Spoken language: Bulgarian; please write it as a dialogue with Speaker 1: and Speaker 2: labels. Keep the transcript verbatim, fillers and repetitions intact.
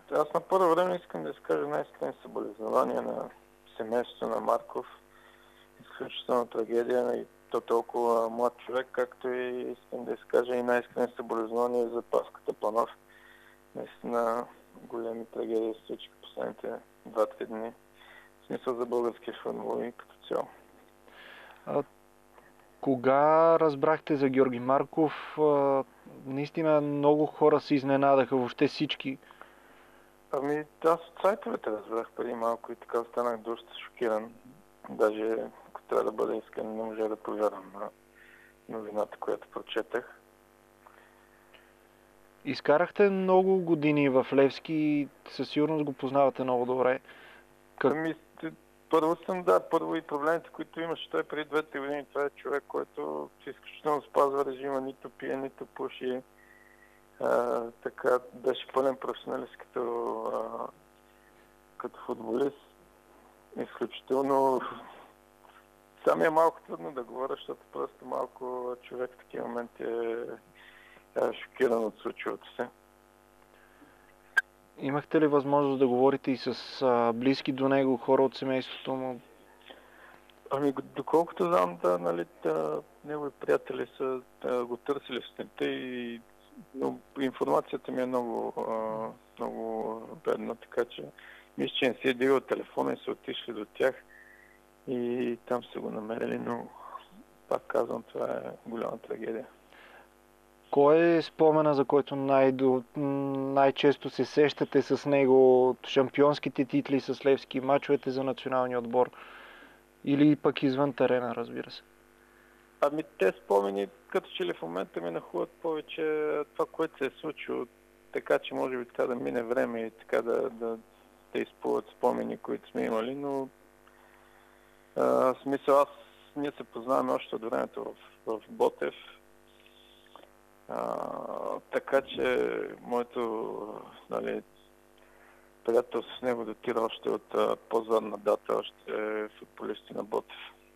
Speaker 1: аз на първо време искам да изкажа най-искрени съболезнования на семейството на Марков. Изключително трагедия и то толкова млад човек, както и искам да изкажа и най-искрени съболезнования за Паската Планов. Наистина големи трагедии се случиха последните два-три дни. В смисъл за българския футбол и като цяло.
Speaker 2: А, кога разбрахте за Георги Марков? А, наистина много хора се изненадаха, въобще всички.
Speaker 1: Ами аз от сайтовете разбрах преди малко и така останах доста шокиран. Даже ако трябва да бъда искрен, не можа да повярвам на новината, която прочетах.
Speaker 2: Изкарахте много години в Левски и със сигурност го познавате много добре. Как...
Speaker 1: Ами, първо съм, да, първо и проблемите, които имаше той преди две-три години. Това е човек, който изключително спазва режима, нито пие, нито пуши. А, така, беше пълен професионалист като, а, като футболист. Изключително. Сами е малко трудно да говоря, защото просто малко човек в такива моменти е, е шокиран от случилото се.
Speaker 2: Имахте ли възможност да говорите и с а, близки до него хора от семейството му?
Speaker 1: Ами, доколкото знам, да, нали, да, негови приятели са да, го търсили в стента и но информацията ми е много, а, много бедна, така че мисля, че не си е дигал телефона и са отишли до тях и там са го намерили, но пак казвам, това е голяма трагедия.
Speaker 2: Кой е спомена, за който най- най-често се сещате с него? Шампионските титли с Левски, мачовете за националния отбор или пък извън терена, разбира се?
Speaker 1: Ами те спомени, като че ли в момента ми нахуват повече това, което се е случило, така че може би трябва да мине време и така да, да, да изплуват спомени, които сме имали, но а, смисъл аз, ние се познаваме още от времето в, в Ботев, а, така че моето, нали, приятелство с него датира още от а, по-задна дата, още футболисти на Ботев.